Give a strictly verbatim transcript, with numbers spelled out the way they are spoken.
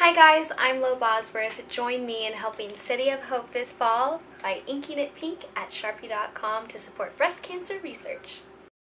Hi guys, I'm Lo Bosworth. Join me in helping City of Hope this fall by inking it pink at Sharpie dot com to support breast cancer research.